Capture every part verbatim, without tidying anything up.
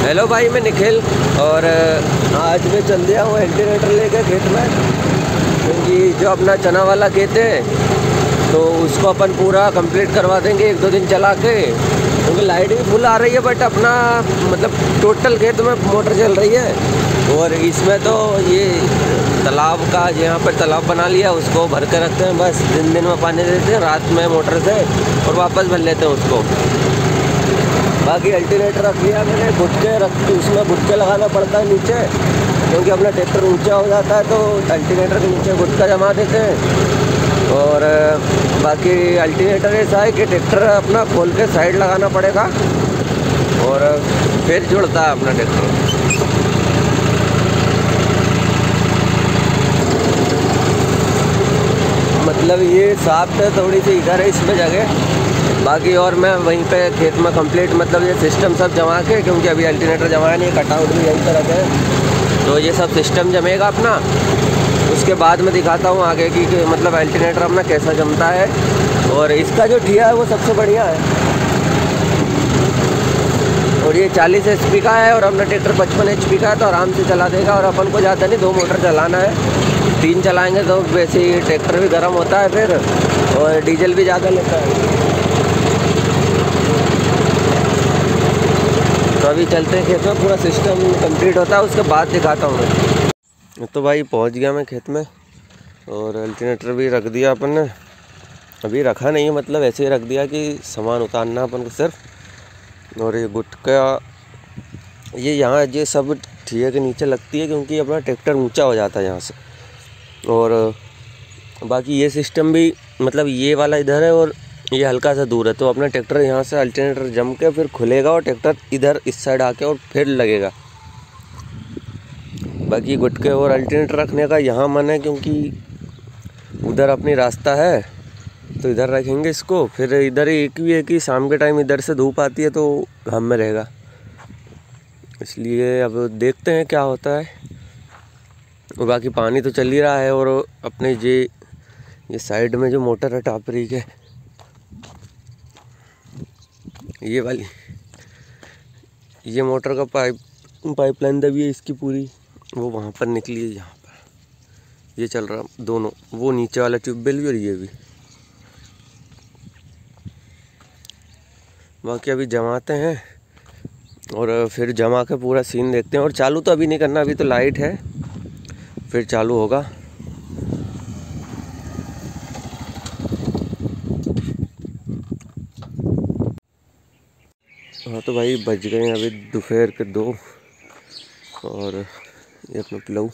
Hello भाई, मैं निखिल और आज मैं चल दिया हूँ अल्टरनेटर लेकर खेत में, क्योंकि जो अपना चना वाला खेत है तो उसको अपन पूरा कंप्लीट करवा देंगे एक दो दिन चला के, क्योंकि लाइट भी फुल आ रही है। बट अपना मतलब टोटल खेत में मोटर चल रही है और इसमें तो ये तालाब का यहाँ पर तालाब बना लिया, उसको भर के रखते हैं। बस दिन दिन में पानी देते हैं, रात में मोटर से और वापस भर लेते हैं उसको। बाकी अल्टरनेटर रख लिया मैंने, गुटके रख उसमें गुटके लगाना पड़ता है नीचे, क्योंकि अपना ट्रैक्टर ऊंचा हो जाता है तो अल्टरनेटर के नीचे गुटका जमा देते हैं। और बाकी अल्टरनेटर ऐसा है कि ट्रैक्टर अपना खोल के साइड लगाना पड़ेगा और फिर जुड़ता है अपना ट्रैक्टर। मतलब ये साफ है, थोड़ी सी इधर है इसमें जगह, बाकी और मैं वहीं पे खेत में कंप्लीट मतलब ये सिस्टम सब जमा के, क्योंकि अभी अल्टरनेटर जमा नहीं, कटआउट भी यही तरह है, तो ये सब सिस्टम जमेगा अपना। उसके बाद में दिखाता हूँ आगे की कि मतलब अल्टरनेटर अपना कैसा जमता है। और इसका जो ठिया है वो सबसे बढ़िया है, और ये चालीस एच पी का है और अपना ट्रैक्टर पचपन एच पी का है, तो आराम से चला देगा। और अपन को ज़्यादा नहीं, दो मोटर चलाना है, तीन चलाएँगे तो वैसे ही ट्रैक्टर भी गर्म होता है फिर, और डीजल भी ज़्यादा लेता है। तो अभी चलते हैं खेत में, पूरा सिस्टम कंप्लीट होता है उसके बाद दिखाता हूँ मैं। तो भाई पहुँच गया मैं खेत में और अल्टरनेटर भी रख दिया अपन ने। अभी रखा नहीं है, मतलब ऐसे ही रख दिया कि सामान उतारना अपन को सिर्फ। और ये गुटका ये यहाँ ये सब ठिया के नीचे लगती है, क्योंकि अपना ट्रैक्टर ऊंचा हो जाता है यहाँ से। और बाकी ये सिस्टम भी मतलब ये वाला इधर है और ये हल्का सा दूर है, तो अपना ट्रैक्टर यहाँ से अल्टरनेटर जम के फिर खुलेगा और ट्रैक्टर इधर इस साइड आके और फिर लगेगा। बाकी गुटके और अल्टरनेटर रखने का यहाँ मन है, क्योंकि उधर अपनी रास्ता है तो इधर रखेंगे इसको। फिर इधर एक भी है कि शाम के टाइम इधर से धूप आती है तो घाम में रहेगा, इसलिए अब देखते हैं क्या होता है। और बाकी पानी तो चल ही रहा है, और अपने ये ये साइड में जो मोटर है टापरी के, ये वाली ये मोटर का पाइप पाइपलाइन दबी है इसकी पूरी, वो वहाँ पर निकली है। यहाँ पर ये चल रहा दोनों, वो नीचे वाला ट्यूबवेल भी और ये भी। बाकी अभी जमाते हैं और फिर जमा के पूरा सीन देखते हैं। और चालू तो अभी नहीं करना, अभी तो लाइट है, फिर चालू होगा। हाँ तो भाई बज गए हैं अभी दोपहर के दो, और ये अपना प्लव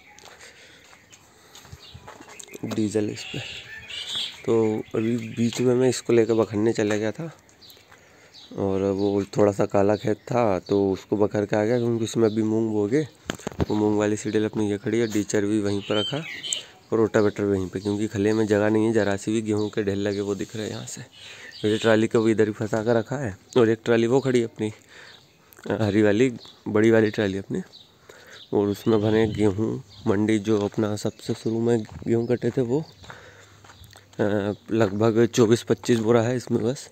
डीजल इस पर। तो अभी बीच में मैं इसको लेकर बखरने चला गया था, और वो थोड़ा सा काला खेत था तो उसको बखर के आ गया, क्योंकि इसमें अभी मूंग बोगे। वो मूंग वाली सीडल अपनी ये खड़ी है, डीचर भी वहीं पर रखा और रोटावेटर वहीं पे, क्योंकि खले में जगह नहीं है। जरा सी भी गेहूँ के ढेल लगे वो दिख रहे हैं यहाँ से। मेरी ट्राली को भी इधर ही फंसा कर रखा है, और एक ट्राली वो खड़ी अपनी हरी वाली बड़ी वाली ट्राली अपनी, और उसमें भरे गेहूँ। मंडी जो अपना सबसे शुरू में गेहूँ कटे थे वो लगभग चौबीस पच्चीस बोरा है इसमें बस।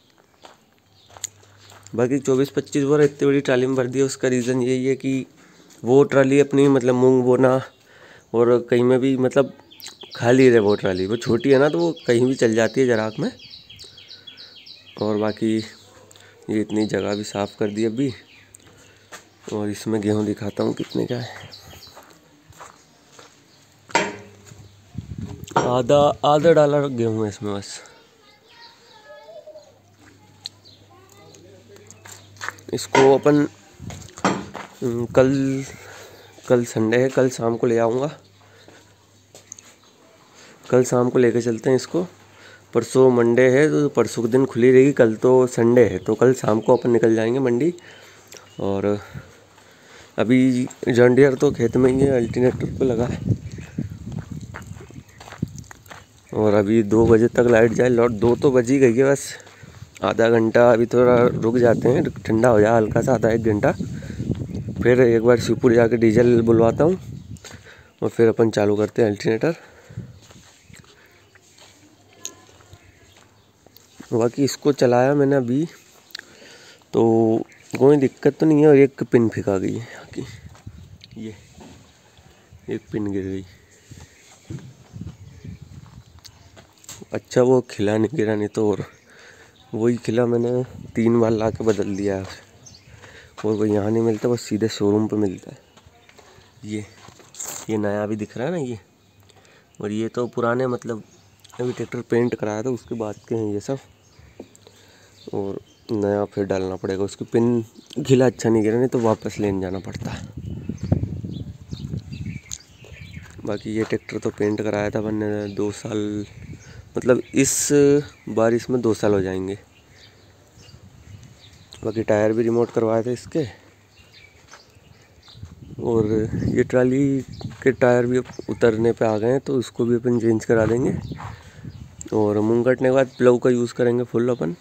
बाकी चौबीस पच्चीस बोरा इतनी बड़ी ट्राली में भर दिया, उसका रीज़न यही है कि वो ट्राली अपनी मतलब मूंग बोना और कहीं में भी मतलब खाली रहे। वो ट्राली वो छोटी है ना, तो वो कहीं भी चल जाती है जराक में। और बाकी ये इतनी जगह भी साफ़ कर दी अभी, और इसमें गेहूँ दिखाता हूँ कितने का है। आधा आधा डाला गेहूँ है इसमें बस। इसको अपन कल कल संडे है, कल शाम को ले आऊँगा। कल शाम को लेकर चलते हैं इसको। परसों मंडे है तो परसों के दिन खुली रहेगी, कल तो संडे है, तो कल शाम को अपन निकल जाएंगे मंडी। और अभी जॉन डियर तो खेत में ही है, अल्टरनेटर पे लगा है। और अभी दो बजे तक लाइट जाए, लौट दो तो बज ही गई है बस। आधा घंटा अभी थोड़ा रुक जाते हैं, ठंडा हो जाए हल्का सा, आधा एक घंटा। फिर एक बार शिवपुर जाके डीजल बुलवाता हूँ और फिर अपन चालू करते हैं अल्टरनेटर। बाकी इसको चलाया मैंने अभी, तो कोई दिक्कत तो नहीं है। और एक पिन फिका गई है यहाँ की, ये एक पिन गिर गई। अच्छा वो खिला नहीं, गिरा नहीं तो और वही खिला मैंने तीन बार ला के बदल दिया है। और वो यहाँ नहीं मिलता, बस सीधे शोरूम पे मिलता है। ये ये नया भी दिख रहा है ना ये, और ये तो पुराने, मतलब अभी ट्रैक्टर पेंट कराया था उसके बाद के हैं ये सब। और नया फिर डालना पड़ेगा। उसकी पिन खिला अच्छा नहीं गिरा, नहीं तो वापस लेने जाना पड़ता है। बाकी ये ट्रैक्टर तो पेंट कराया था मैंने दो साल, मतलब इस बारिश में दो साल हो जाएंगे। बाकी टायर भी रिमोट करवाए थे इसके। और ये ट्राली के टायर भी उतरने पे आ गए हैं, तो उसको भी अपन चेंज करा देंगे। और मूंग कटने के बाद प्लव का यूज़ करेंगे फुल अपन।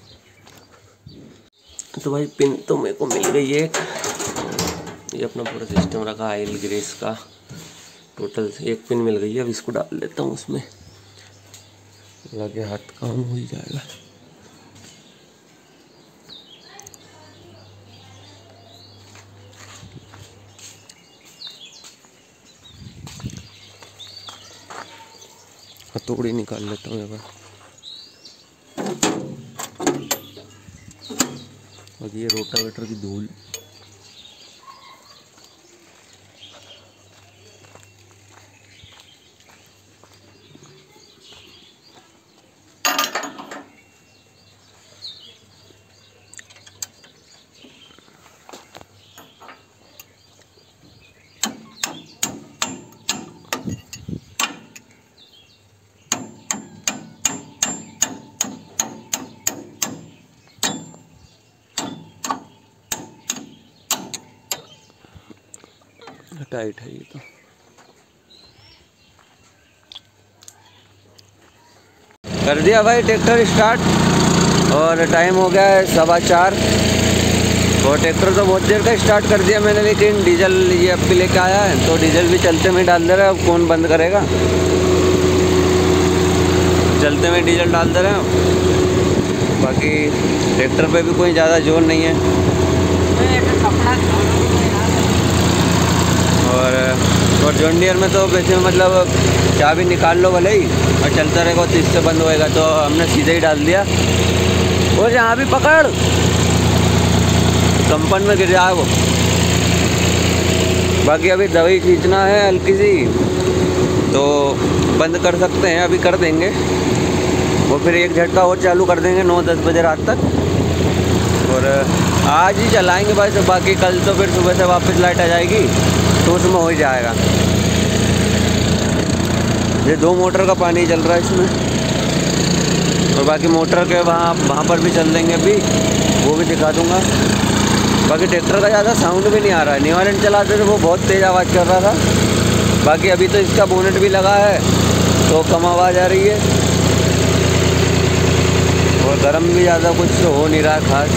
तो भाई पिन तो मेरे को मिल गई है। ये अपना पूरा सिस्टम रखा ऑयल ग्रेस का, टोटल एक पिन मिल गई है। अब इसको डाल लेता हूँ उसमें, लगे हाथ काम हो ही जाएगा। हथौड़ी निकाल लेता हूँ यहाँ। और ये रोटावेटर की धूल, टाइट है ये तो। कर दिया भाई ट्रैक्टर स्टार्ट, और टाइम हो गया है सवा चार। और ट्रैक्टर तो बहुत देर का स्टार्ट कर दिया मैंने, लेकिन डीजल ये अब भी लेके आया है, तो डीजल भी चलते में डाल दे रहा है। अब कौन बंद करेगा, चलते में डीजल डाल दे रहे हैं। बाकी ट्रैक्टर पे भी कोई ज़्यादा जोर नहीं है। और और जॉन डियर में तो वैसे मतलब चाबी निकाल लो भले ही, और चलता रहेगा तो इससे बंद होएगा। तो हमने सीधे ही डाल दिया। और यहाँ भी पकड़, कंपन में गिर जाए वो। बाकी अभी दवाई खींचना है हल्की सी, तो बंद कर सकते हैं, अभी कर देंगे। वो फिर एक झटका और चालू कर देंगे नौ दस बजे रात तक। और आज ही चलाएंगे भाई। तो बाकी कल तो फिर सुबह से वापस लाइट आ जाएगी, तो उसमें हो ही जाएगा। ये दो मोटर का पानी चल रहा है इसमें। और बाकी मोटर के वहाँ वहाँ पर भी चल देंगे अभी, वो भी दिखा दूँगा। बाकी ट्रैक्टर का ज़्यादा साउंड भी नहीं आ रहा है। न्यू हालैंड चलाते थे वो बहुत तेज़ आवाज़ कर रहा था। बाकी अभी तो इसका बोनेट भी लगा है, तो कम आवाज़ आ रही है। और गर्म भी ज़्यादा कुछ हो नहीं रहा है खास।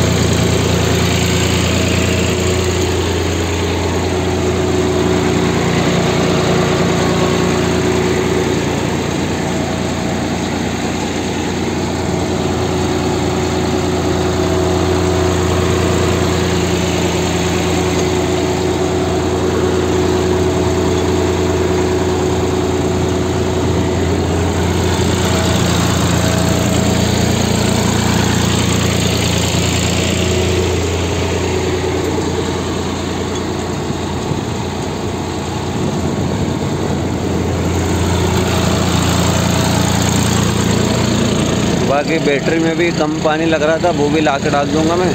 बाकी बैटरी में भी कम पानी लग रहा था, वो भी ला के डाल दूँगा मैं।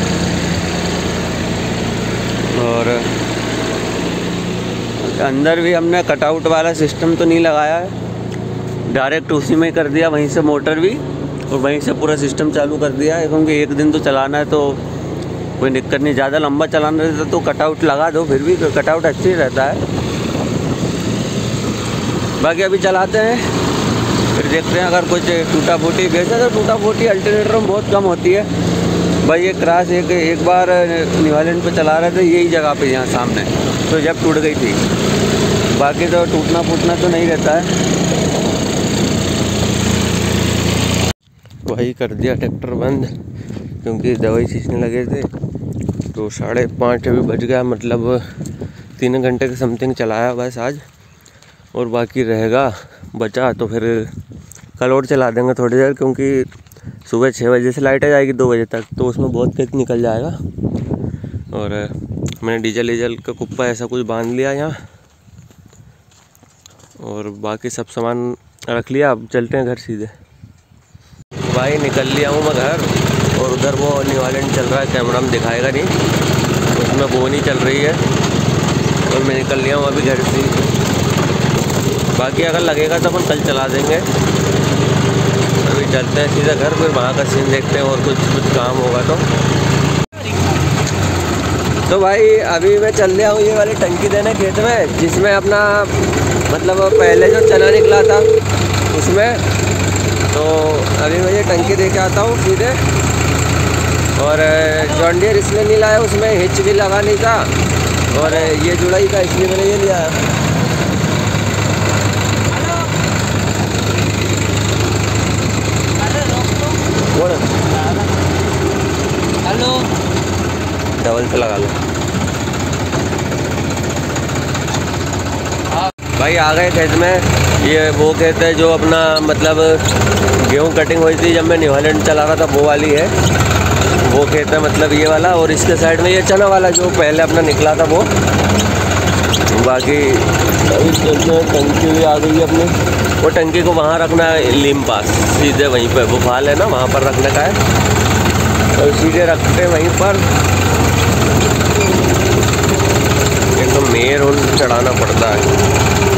और अंदर भी हमने कटआउट वाला सिस्टम तो नहीं लगाया है, डायरेक्ट उसी में कर दिया, वहीं से मोटर भी और वहीं से पूरा सिस्टम चालू कर दिया है। क्योंकि एक दिन तो चलाना है, तो कोई दिक्कत नहीं। ज़्यादा लंबा चलाना रहता तो कटआउट लगा दो, फिर भी कटआउट अच्छी रहता है। बाकी अभी चलाते हैं, फिर देखते हैं। अगर कुछ टूटा फूटी, वैसे तो टूटा फूटी अल्टरनेटर में बहुत कम होती है भाई। ये क्रॉस एक एक बार न्यू हालैंड पे चला रहे थे यही जगह पे, यहाँ सामने, तो जब टूट गई थी। बाकी तो टूटना फूटना तो नहीं रहता है। वही कर दिया ट्रैक्टर बंद, क्योंकि दवाई खींचने लगे थे, तो साढ़े पाँच अभी बज गया, मतलब तीन घंटे के समथिंग चलाया बस आज, और बाकी रहेगा बचा तो फिर कल और चला देंगे थोड़ी देर, क्योंकि सुबह छः बजे से लाइट आ जाएगी दो बजे तक, तो उसमें बहुत खेत निकल जाएगा। और मैंने डीजल डीजल का कुप्पा ऐसा कुछ बांध लिया यहाँ, और बाकी सब सामान रख लिया। अब चलते हैं घर सीधे। भाई निकल लिया हूँ मैं घर, और उधर वो न्यू हॉलैंड चल रहा है, कैमरा में दिखाएगा नहीं, उसमें वो नहीं चल रही है, और मैं निकल लिया हूँ अभी घर से। बाकी अगर लगेगा तो अपन कल चला देंगे। अभी चलते हैं सीधा घर, फिर वहाँ का सीन देखते हैं, और कुछ कुछ काम होगा तो। तो भाई अभी मैं चल रहा हूँ ये वाली टंकी देने खेत में, जिसमें अपना मतलब पहले जो चना निकला था उसमें। तो अभी मैं ये टंकी दे के आता हूँ सीधे। और जॉन डियर इसलिए नहीं लाया, उसमें हिच भी लगा नहीं था, और ये जुड़ाई का इसलिए मैंने ये लिया। हेलो, डबल पे लगा लो। भाई आ गए खेत में। ये वो खेत है जो अपना मतलब गेहूँ कटिंग हुई थी जब मैं न्यू हॉलैंड चला रहा था, वो वाली है, वो खेत है मतलब ये वाला। और इसके साइड में ये चना वाला जो पहले अपना निकला था वो। बाकी अभी टंकी भी आ गई है अपनी। वो टंकी को वहाँ रखना है लीम पास, सीधे वहीं पर वो फाल है ना, वहाँ पर रखने का है, और सीधे रखते हैं वहीं पर। एक तो मेर उन चढ़ाना पड़ता है।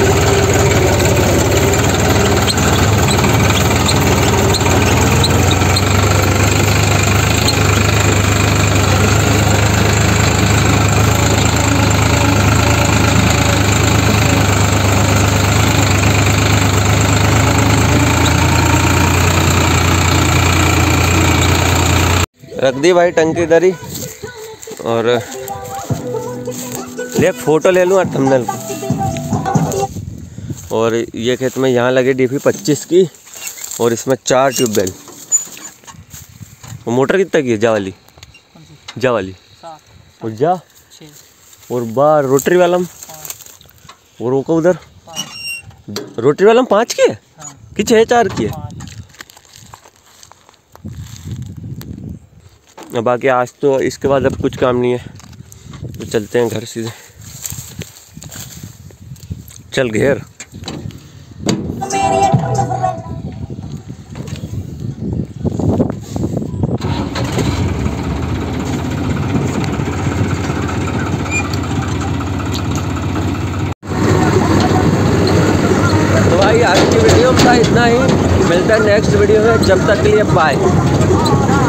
रख दी भाई टंकी इधर ही, और ले फोटो ले लूँ थंबनेल को। और ये खेत में यहाँ लगे डीपी पच्चीस की, और इसमें चार ट्यूबवेल। वो मोटर कितना की है? जा वाली जा वाली और जा और बार रोटरी वाला, और वो को उधर रोटरी वाला पाँच की है कि छः चार की है? बाकी आज तो इसके बाद अब कुछ काम नहीं है, तो चलते हैं घर सीधे। चल घेर। तो भाई आज की वीडियो में था इतना ही, मिलता है नेक्स्ट वीडियो में, जब तक के लिए बाय।